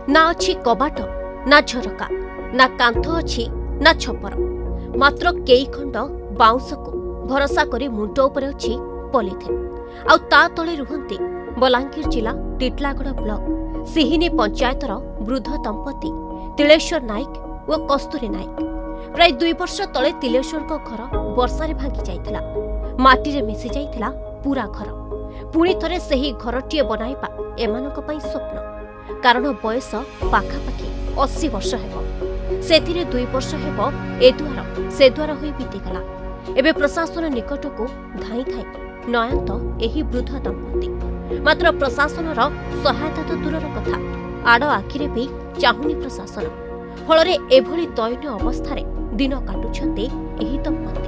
ना अच्छी कबाट ना झरका ना कांथ अच्छी ना छपर मात्र कई खंड बाउंस को भरोसा करी मुंड उपर अच्छी पॉलिथिन आउ ता तले रुहंती बलांगीर जिला टिटलागढ़ ब्लॉक सिहिनी पंचायतर वृद्ध दंपति तिलेश्वर नायक और कस्तूरी नायक। प्राय 2 वर्ष तले तिलेश्वर घर वर्षारे भांगी जाइथिला, माटी रे मिसी जाइथिला पूरा घर। पुणी थरे सही घरटीए बनाइबा एमानक पई स्वप्न, कारण बयस पाखापाखि 80 वर्ष हेबो। सेथिरे 2 वर्ष हेबो ए द्वार से द्वार होई बीतीगला। एबे प्रशासन निकट को धाई धाई नयंत एही वृद्ध दंपति। मात्र प्रशासनर सहायता तो दूरर कथा, आड़ आखिरे भी चाहुनी प्रशासन। फलरे एभली दयनीय अवस्थारे दिन काटुछन्ते एही दंपति।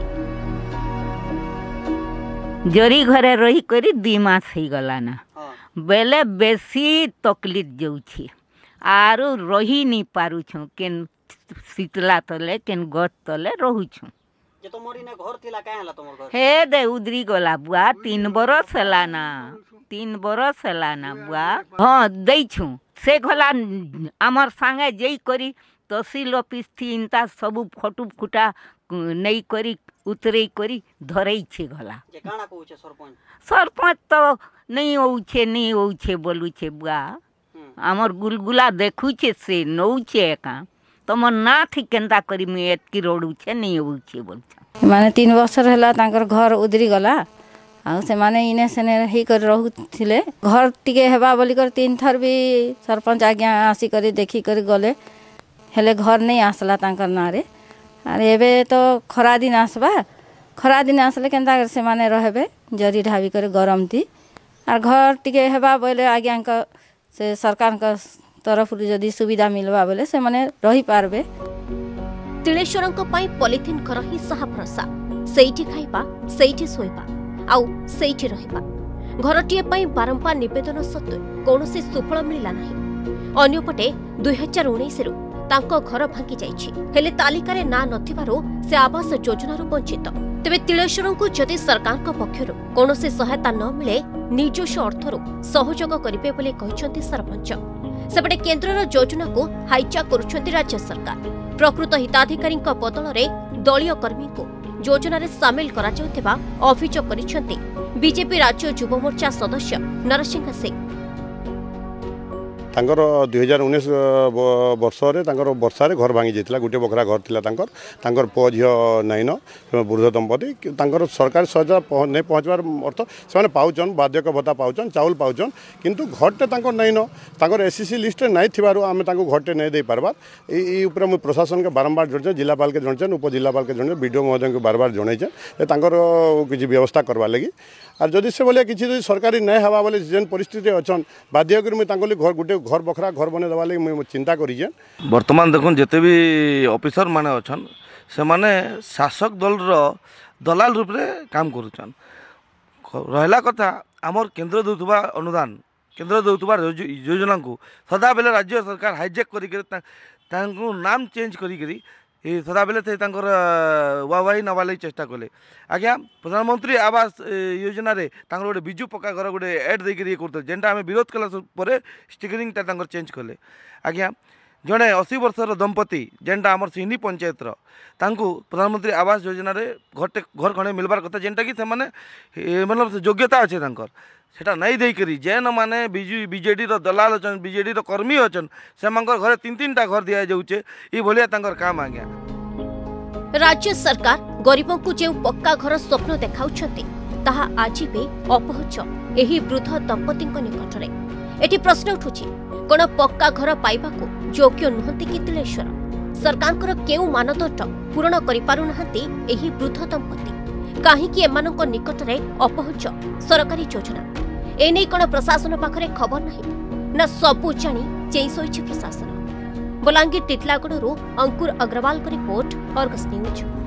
जरी घरे रही करी 2 मास ही गला ना बेले बेसी तकलीफ जाउछि आरो रही नहीं पारुछु केन शीतला तले केन गत तले रहूछु। जे तोमरी ने घर थिला काहे हला तोमर घर हे दे उदरी गला बुआ 3 बरस हला ना 3 बरस हला ना बुआ। हां दैछु से घला हमर संगे जई करी तहसील ऑफिस थी इनता सब फोटो फुटा नहीं करी उतरे करी धरई छे घला। जे काना कहू छे सरपंच सरपंच तो नहीं होउ छे बोलू छे बुआ। हमर गुलगुला देखू छे से नौ छे का तमर ना थी केंता करी में एतकी रोडू छे नहीं होउ छे बोल छ। माने 3 वर्ष रहला तांकर घर उदरी गला आ से माने इने सने रही कर रहउथिले। घर टिके हेबा बोली कर 3 थर भी सरपंच आज्ञा आसी करी देखी करी गले, हेले घर नहीं आसला तांकर नारे। अरे एबे तो खरा दिन आसबा, खरा दिन आसले केंता से माने रहबे जरी ढाबी करे गरम थी और घर टिके हेबा बोले आज्ञा का से सरकार का तरफ जदी सुविधा मिलबा बोले से माने रही पारबे। तिलेश्वरंक पई पॉलिथिन घर ही साहा भरोसा, सेइठी खाइबा सेइठी सोइबा आउ सेइठी रहिबा। घरटीए पई बारंबार निवेदन सत्वे कोनोसी सुफल मिलिला नाही। अन्यपटे 2019 रु तांको घर भांगी जाइछि, हेले तालिकारे ना नथिबारो से आवास योजनारू वंचित। तेबे तिलेश्वरंकु जदि सरकारक पक्षरु कोनोसी सहायता न मिले निजस्व अर्थरु सहयोग करिबे बोली कहिसंती सरपंच। सेपटे केन्द्रर योजना को हाईचा करुछंती राज्य सरकार। प्रकृत हिताधिकारी बदल में दलीय कर्मी को योजना रे सामिल करा जाउथिबा अभियोग करिसंती बीजेपी राज्य युव मोर्चा सदस्य नरसिंह सिंह। तांकर 2019 वर्ष वर्षारे घर भांगी जाइतिला। गोटे बखरा घर थिला तांकर पुओ झियो नाइन वृद्ध दंपति। तांकर सरकार सहायता नहीं पहुँचवार अर्थ से पाउचन बाध्यक भत्ता पाउचन चाउल पाउचन किंतु घरटे तांकर नाइन तांकर एससीसी लिस्ट नहीं थिबारु आमे तांको घरटे नहीं दे पारबार। ई ऊपर मु प्रशासन के बारंबार जणचे जिलापाल के जणचे उपजिलापाल के जणचे बीडीओ महोदय को बारबार जणैचे तांकर किछि व्यवस्था करबा लागि। और जदि से बोले किसी सरकारी नहीं हवा बोले जेन परिस्थिति अच्छन बाध्य कर मुझे घर गोटे घर बखरा घर बने देवा लगी मुझे चिंता करें। बर्तमान देखो जिते भी ऑफिसर माने अच्छन से माने शासक दल दलाल रूप रे काम करुचन। रहला कथा आमर केंद्र देउथबा अनुदान केंद्र देउथबा योजना को सदा बेले राज्य सरकार हाईजेक करी नाम चेंज करी सदा बेले वाही नवा लगी चेष्टा कले। आज्ञा प्रधानमंत्री आवास योजना रे गोटे बिजु पक्का घर गोटे एड देकर ये करते जेनटा आम विरोध कला स्टिकरिंग चेंज कले। आज्ञा जड़े 80 वर्षर दंपति जेनटा आमर सिहनी पंचायत प्रधानमंत्री आवास योजना रे घर खणे मिलबार कथा जेनटा कि मतलब योग्यता अच्छे सेटा नहीं देकरी जेन माने बीजेडी दलाल अच्छन बीजेडी कर्मी अच्छन से घरे 3-3टा घर दिया जाउचे ई भलिया तांकर काम। आज्ञा राज्य सरकार गरीबों को जो पक्का घर स्वप्न देखाउछंती ताहा आज भी अपहुंच एही वृद्ध दंपति निकटरे। एटी प्रश्न उठुछि कोन पक्का घर पाइबाको योग्य नुहंती कि तिलेश्वर? सरकारकर केउ मानदंड पूरण करि पारु नहंती एही वृद्ध दंपति? काहेकि एमानक निकटरे अपहुंच सरकारी योजना? एने कोन प्रशासन पाखरे खबर नहीं ना सबु जानी चेई सोइछि प्रशासन। बलांगीर टिटलागढ़ अंकुर अग्रवाल को रिपोर्ट, अर्गस न्यूज।